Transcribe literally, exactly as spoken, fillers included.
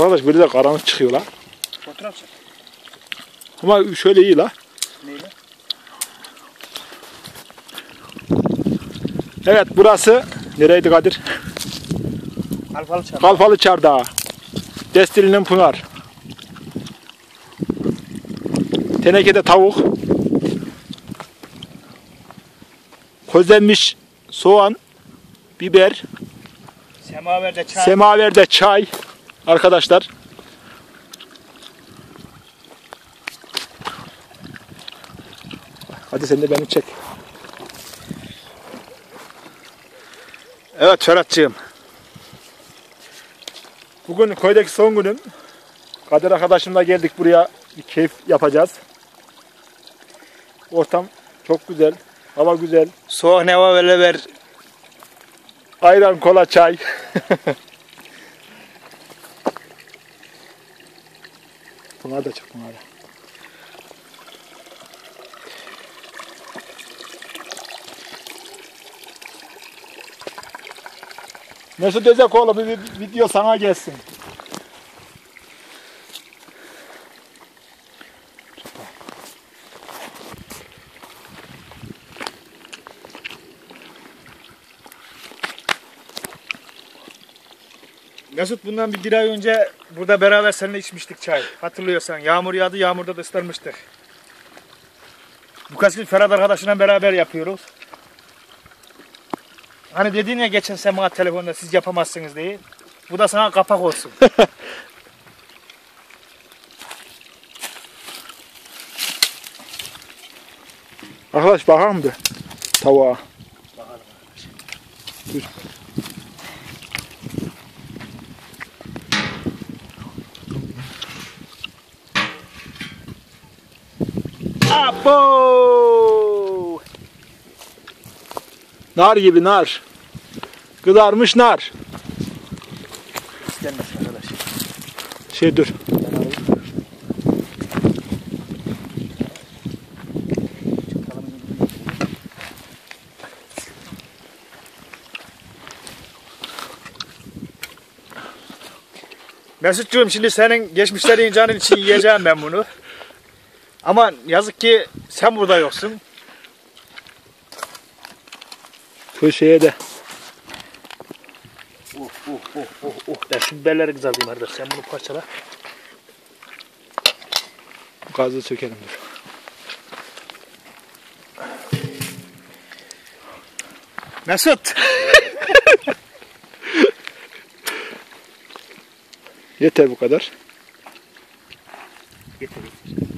Arkadaş böyle de karanlık çıkıyor la. Fotoğraf çek. Ama şöyle iyi la. Neyle? Evet burası nereydi Kadir? Kalfalı Çardağı. Kalfalı Çardağı. Destilinin Pınar. Tenekede tavuk. Közlenmiş soğan, biber, Semaverde çay. semaverde çay. Arkadaşlar. Hadi sen de beni çek. Evet Ferhat'cığım. Bugün köydeki son günüm. Kadir arkadaşımla geldik buraya, bir keyif yapacağız. Ortam çok güzel, hava güzel. Soğuk ne var öyle ver. Ayran, kola, çay. Pınar da çok Pınar. Mesut Özekoğlu bir video sana gelsin. Mesut bundan bir, bir ay önce burada beraber seninle içmiştik çay. Hatırlıyorsan yağmur yağdı, yağmurda da ıslanmıştık. Bu kaseti Ferhat arkadaşıyla beraber yapıyoruz. Hani dedin ya geçen sema telefonda siz yapamazsınız diye. Bu da sana kapak olsun. Arkadaş bakalım bir tavuğa. Bakalım arkadaş. Dur. Abo! Nar gibi nar. Kızarmış nar. İstenmez arkadaş. Şey dur. Mesutcuğum şimdi senin geçmişlerin canın için yiyeceğim ben bunu. Ama yazık ki sen burada yoksun. Köşeye de. Oh oh oh oh oh. Ben şu biberleri kızartayım arkadaş. Sen bunu parçala. Gazı sökelim dur. Mesut. Yeter bu kadar. Getir.